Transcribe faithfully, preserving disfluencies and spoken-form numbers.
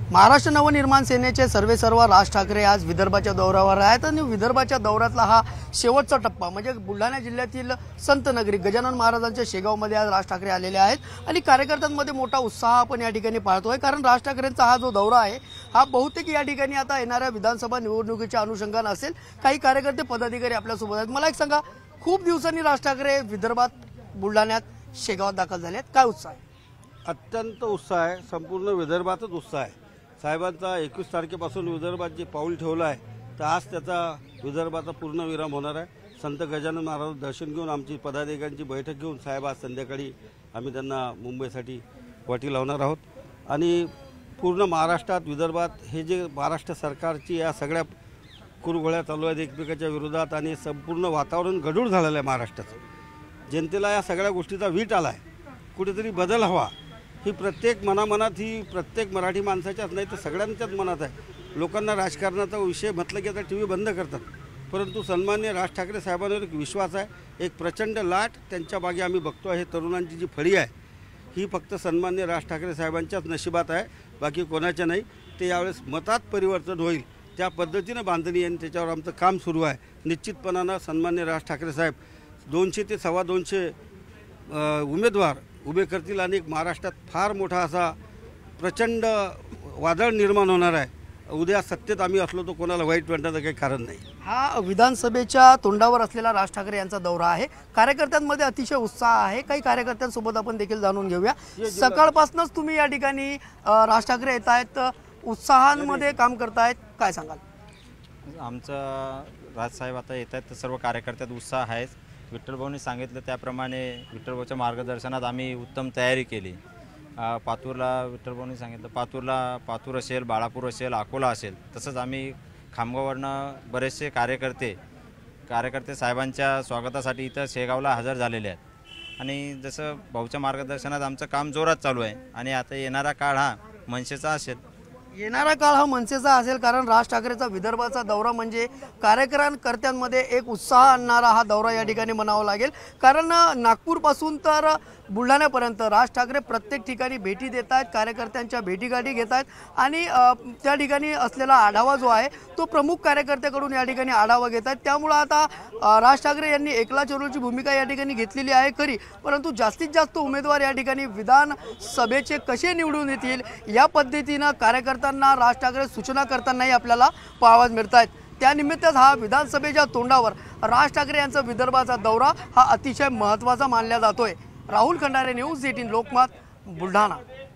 महाराष्ट्र नवनिर्माण सेनेचे सर्वेसर्वा राज ठाकरे आज विदर्भाच्या दौऱ्यावर आहेत आणि विदर्भाच्या दौऱ्यातला हा शेवटचा टप्पा म्हणजे बुलढाणा जिल्ह्यातील संत नगरी गजानन महाराजांच्या शेगावमध्ये आज राज ठाकरे आलेले आहेत आणि कार्यकर्त्यांमध्ये मोठा उत्साह आपण या ठिकाणी पाहतोय। कारण राज ठाकरेंचा हा जो दौरा आहे हा बहुतेक या ठिकाणी आता येणाऱ्या विधानसभा निवडणुकीच्या अनुषंगाने असेल। काही कार्यकर्ते पदाधिकारी आपल्यासोबत आहेत। मला एक सांगा, खूप दिवसांनी राज ठाकरे विदर्भात बुलढाण्यात शेगावात दाखल झाले आहेत, काय उत्साह आहे? अत्यंत उत्साह आहे, संपूर्ण विदर्भातच उत्साह आहे। साहेबांचा एकवीस तारखेपासून विदर्भात जे पाऊल ठेवलं आहे तर आज त्याचा विदर्भाचा पूर्ण विराम होणार आहे। संत गजानन महाराज दर्शन घेऊन आमची पदाधिकाऱ्यांची बैठक घेऊन साहेब आज संध्याकाळी आम्ही त्यांना मुंबईसाठी वाटी लावणार आहोत आणि पूर्ण महाराष्ट्रात विदर्भात हे जे महाराष्ट्र सरकारची या सगळ्या कुरघोड्या चालू आहेत एकमेकाच्या विरोधात आणि संपूर्ण वातावरण गढूळ झालेलं आहे। महाराष्ट्राचं जनतेला या सगळ्या गोष्टीचा वीट आला आहे, कुठेतरी बदल हवा ही प्रत्येक मनामनात ही प्रत्येक मराठी माणसाच्याच नाही तर सगळ्यांच्याच मनात आहे। लोकांना राजकारणाचा विषय म्हटलं की आता टी व्ही बंद करतात, परंतु सन्माननीय राज ठाकरे साहेबांवर एक विश्वास आहे, एक प्रचंड लाट त्यांच्या मागे आम्ही बघतो आहे। तरुणांची जी फळी आहे ही फक्त सन्माननीय राज ठाकरे साहेबांच्याच नशिबात आहे, बाकी कोणाच्या नाही। ते यावेळेस मतात परिवर्तन होईल त्या पद्धतीनं बांधणी आणि त्याच्यावर आमचं काम सुरू आहे। निश्चितपणानं सन्माननीय राज ठाकरे साहेब दोनशे ते सव्वा दोनशे उमेदवार उभे करतील आणि महाराष्ट्रात फार मोठा असा प्रचंड वादळ निर्माण होणार आहे। उद्या सत्तेत आम्ही असलो तर कोणाला वाईट वाटण्याचं काही कारण नाही। हा विधानसभेच्या तोंडावर असलेला राज ठाकरे यांचा दौरा आहे। कार्यकर्त्यांमध्ये अतिशय उत्साह आहे। काही कार्यकर्त्यांसोबत आपण देखील जाणून घेऊया। सकाळपासूनच तुम्ही या ठिकाणी राज ठाकरे येत आहेत, उत्साहांमध्ये काम करतायत, काय सांगाल? आमचं राजसाहेब आता येत आहेत तर सर्व कार्यकर्त्यात उत्साह आहे। विठ्ठलभाऊंनी सांगितलं त्याप्रमाणे विठ्ठलभाऊच्या मार्गदर्शनात आम्ही उत्तम तयारी केली। पातूरला विठ्ठलभाऊंनी सांगितलं पातूरला पातूर असेल, बाळापूर असेल, अकोला असेल, तसंच आम्ही खामगाववरनं बरेचसे कार्यकर्ते कार्यकर्ते साहेबांच्या स्वागतासाठी इथं शेगावला हजर झालेले आहेत आणि जसं भाऊच्या मार्गदर्शनात आमचं काम जोरात चालू आहे आणि आता येणारा काळ हा मनसेचा असेल। येणारा काळ हा मनसेचा असेल कारण राज ठाकरेचा विदर्भाचा दौरा म्हणजे कार्यकर्त्यांमध्ये एक उत्साह आणणारा हा दौरा या ठिकाणी म्हणावा लागेल। कारण नागपूरपासून तर बुलढाण्यापर्यंत राज ठाकरे प्रत्येक ठिकाणी भेटी देत आहेत, कार्यकर्त्यांच्या भेटीगाठी घेत आहेत आणि त्या ठिकाणी असलेला आढावा जो आहे तो प्रमुख कार्यकर्त्याकडून या ठिकाणी आढावा घेत आहेत। त्यामुळे आता राज ठाकरे यांनी एकला चलोची भूमिका या ठिकाणी घेतलेली आहे खरी, परंतु जास्तीत जास्त उमेदवार या ठिकाणी विधानसभेचे कसे निवडून येतील या पद्धतीनं कार्यकर्त्यांना राज ठाकरे सूचना करतानाही आपल्याला पाहावयास मिळत आहेत। त्यानिमित्तच हा विधानसभेच्या तोंडावर राज ठाकरे यांचा विदर्भाचा दौरा हा अतिशय महत्त्वाचा मानला जातोय। Rahul Khandare, news eighteen Lokmat, Buldhana.